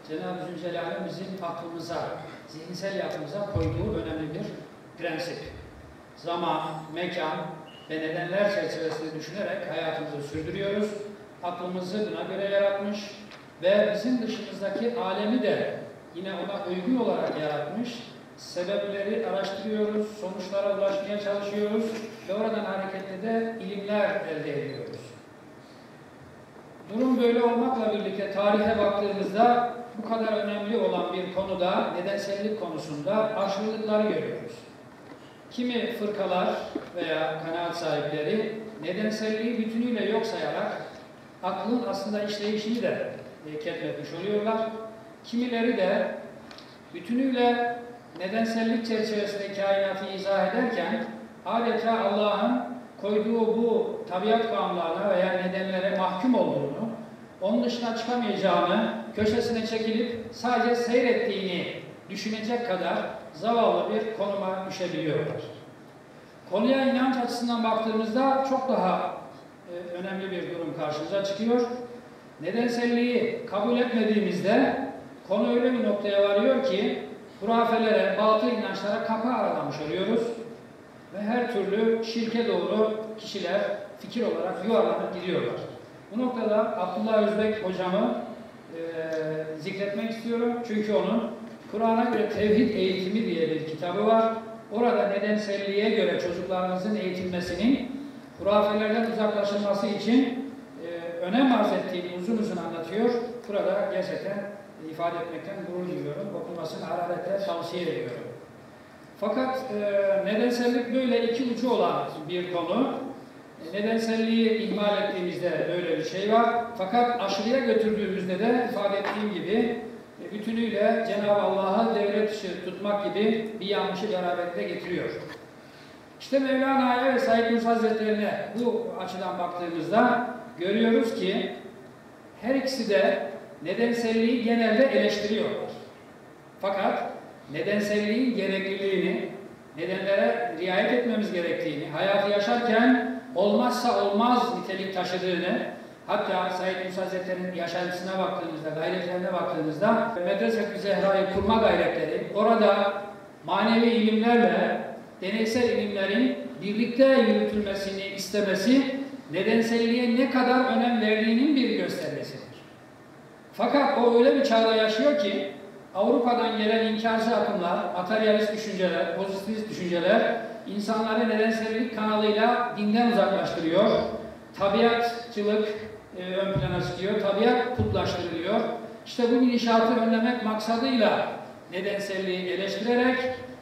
Cenab-ı Zülcelal'in bizim aklımıza, zihinsel yapımıza koyduğu önemli bir prensip. Zaman, mekan ve nedenler çerçevesinde düşünerek hayatımızı sürdürüyoruz. Aklımızı buna göre yaratmış ve bizim dışımızdaki alemi de yine ona uygun olarak yaratmış. Sebepleri araştırıyoruz, sonuçlara ulaşmaya çalışıyoruz ve oradan hareketle de ilimler elde ediyoruz. Durum böyle olmakla birlikte tarihe baktığımızda bu kadar önemli olan bir konuda, nedensellik konusunda aşırılıkları görüyoruz. Kimi fırkalar veya kanaat sahipleri nedenselliği bütünüyle yok sayarak aklın aslında işleyişini de ketmetmiş oluyorlar. Kimileri de bütünüyle nedensellik çerçevesinde kainatı izah ederken adeta Allah'ın koyduğu bu tabiat kanunlarına veya nedenlere mahkum olduğunu, onun dışına çıkamayacağını, köşesine çekilip sadece seyrettiğini düşünecek kadar zavallı bir konuma düşebiliyorlar. Konuya inanç açısından baktığımızda çok daha önemli bir durum karşımıza çıkıyor. Nedenselliği kabul etmediğimizde konu öyle bir noktaya varıyor ki hurafelere, batıl inançlara kapı aralamış oluyoruz ve her türlü şirke doğru kişiler fikir olarak yuvarlanıp gidiyorlar. Bu noktada Abdullah Özbek hocamı zikretmek istiyorum. Çünkü onun Kur'an'a göre Tevhid Eğitimi diye bir kitabı var. Orada nedenselliğe göre çocuklarımızın eğitilmesinin hurafelerden uzaklaşılması için önem arz ettiğini uzun uzun anlatıyor. Burada gerçekten ifade etmekten gurur duyuyorum. Okunmasını hararetle tavsiye ediyorum. Fakat nedensellik böyle iki ucu olan bir konu. Nedenselliği ihmal ettiğimizde böyle bir şey var. Fakat aşırıya götürdüğümüzde de ifade ettiğim gibi bütünüyle Cenab-ı Allah'ı devre dışı tutmak gibi bir yanlışı beraberinde getiriyor. İşte Mevlana'ya ve Said Nursi Hazretlerine bu açıdan baktığımızda görüyoruz ki her ikisi de nedenselliği genelde eleştiriyorlar. Fakat nedenselliğin gerekliliğini, nedenlere riayet etmemiz gerektiğini, hayatı yaşarken olmazsa olmaz nitelik taşıdığını, hatta Said Nursi Hazretleri'nin yaşantısına baktığımızda, gayretlerine baktığımızda Medrese-i Zehra'yı kurma gayretleri, orada manevi ilimlerle deneysel ilimlerin birlikte yürütülmesini istemesi, nedenselliğe ne kadar önem verdiğinin bir göstergesidir. Fakat o öyle bir çağda yaşıyor ki, Avrupa'dan gelen inkarcı akımlar, materyalist düşünceler, pozitivist düşünceler, insanları nedensellik kanalıyla dinden uzaklaştırıyor. Tabiatçılık ön plana çıkıyor, tabiat putlaştırılıyor. İşte bu gidişatı önlemek maksadıyla nedenselliği eleştirerek,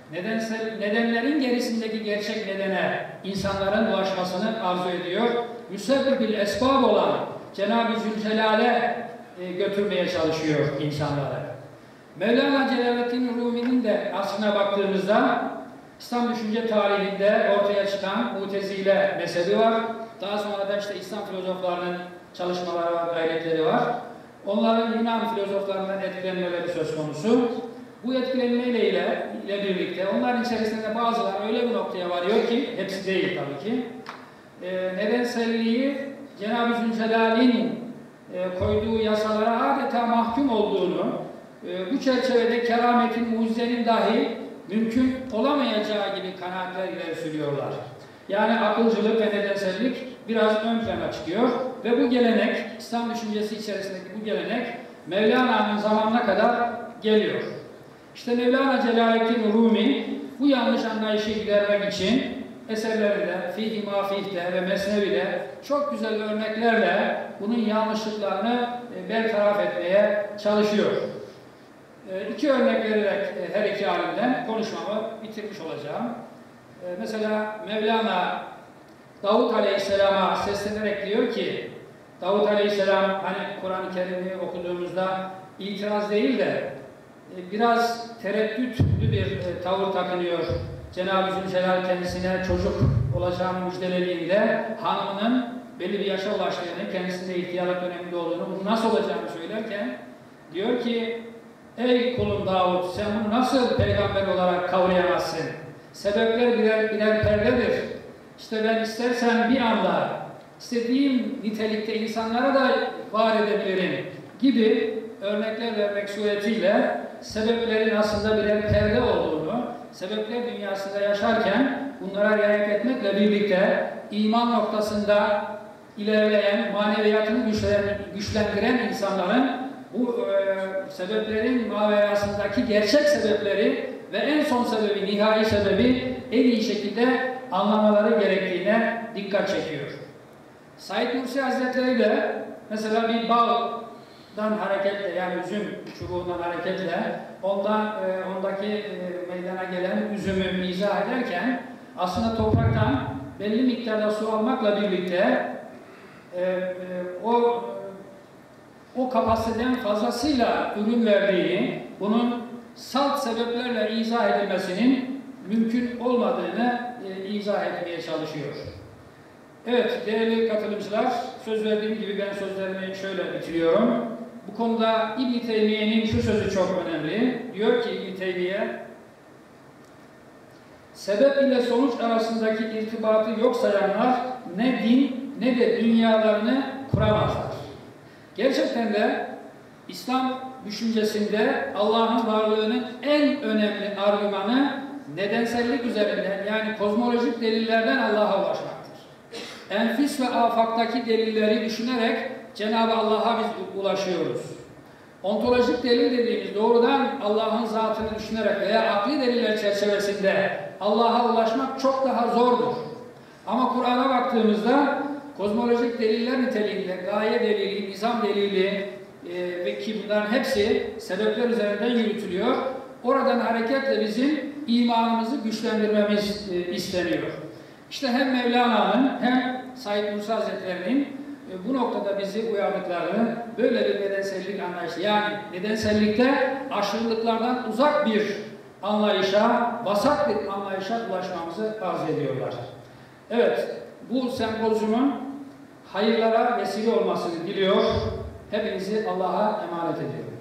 nedenlerin gerisindeki gerçek nedene insanların ulaşmasını arzu ediyor. Müsebbibil esbab olan Cenab-ı Zülcelal'e götürmeye çalışıyor insanları. Mevlana Celaleddin Rumi'nin de aslına baktığımızda İslam düşünce tarihinde ortaya çıkan Mutezile mezhebi var. Daha sonra da işte İslam filozoflarının çalışmaları var, gayretleri var. Onların Yunan filozoflarından etkilenmeleri söz konusu. Bu etkilenmeyle ile birlikte onların içerisinde bazıları öyle bir noktaya varıyor ki, hepsi değil tabii ki, nedenselliği Cenab-ı Zülcelal'in koyduğu yasalara adeta mahkum olduğunu, bu çerçevede kerametin, mucizenin dahi mümkün olamayacağı gibi kanaatler ileri sürüyorlar. Yani akılcılık ve nedensellik biraz ön plana çıkıyor ve bu gelenek, İslam düşüncesi içerisindeki bu gelenek Mevlana'nın zamanına kadar geliyor. İşte Mevlana Celaleddin Rumi bu yanlış anlayışı gidermek için eserlerinde, Fih-i Mafih'te ve Mesnevi'de çok güzel örneklerle bunun yanlışlıklarını bertaraf etmeye çalışıyor. İki örnek vererek her iki alimden konuşmamı bitirmiş olacağım. Mesela Mevlana Davut Aleyhisselam'a seslenerek diyor ki, Davut Aleyhisselam hani Kur'an-ı Kerim'i okuduğumuzda itiraz değil de biraz tereddütlü bir tavır takınıyor. Cenab-ı Zülcelal kendisine çocuk olacağını müjdelediğinde hanımının belli bir yaşa ulaştığını, kendisinde ihtiyarlık döneminde olduğunu, bunu nasıl olacağını söylerken diyor ki, ey kulum Davut, sen bunu nasıl peygamber olarak kavrayamazsın? Sebepler birer perdedir. İşte ben istersen bir anda istediğim nitelikte insanlara da var edebilirim gibi örnekler vermek suretiyle sebeplerin aslında birer perde olduğunu, sebepler dünyasında yaşarken bunlara riayet etmekle birlikte iman noktasında ilerleyen, maneviyatını güçlendiren insanların bu sebeplerin maverasındaki gerçek sebepleri ve en son sebebi, nihai sebebi en iyi şekilde anlamaları gerektiğine dikkat çekiyor. Said Nursi Hazretleri de mesela bir baldan hareketle, yani üzüm çubuğundan hareketle ondaki meydana gelen üzümü izah ederken aslında topraktan belli miktarda su almakla birlikte o kapasiteden fazlasıyla ürün verdiğini, bunun salt sebeplerle izah edilmesinin mümkün olmadığını izah etmeye çalışıyor. Evet, değerli katılımcılar, söz verdiğim gibi ben sözlerimi şöyle bitiriyorum. Bu konuda İbn-i Teymiye'nin şu sözü çok önemli. Diyor ki İbn-i Teymiye, sebep ile sonuç arasındaki irtibatı yok sayanlar ne din ne de dünyalarını kuramazlar. Gerçekten de İslam düşüncesinde Allah'ın varlığının en önemli argümanı nedensellik üzerinden, yani kozmolojik delillerden Allah'a ulaşmaktır. Enfis ve afaktaki delilleri düşünerek Cenab-ı Allah'a biz ulaşıyoruz. Ontolojik delil dediğimiz doğrudan Allah'ın zatını düşünerek veya akli deliller çerçevesinde Allah'a ulaşmak çok daha zordur. Ama Kur'an'a baktığımızda kozmolojik deliller niteliğinde gaye delili, nizam delili ve ki bunların hepsi sebepler üzerinden yürütülüyor. Oradan hareketle bizim imanımızı güçlendirmemiz isteniyor. İşte hem Mevlana'nın hem Said Nursi Hazretleri'nin bu noktada bizi uyardıklarını, böyle bir nedensellik anlayışı, yani nedensellikte aşırılıklardan uzak bir anlayışa, vasat bir anlayışa ulaşmamızı arz ediyorlar. Evet, bu sempozyumun hayırlara vesile olmasını diliyor. Hepinizi Allah'a emanet ediyorum.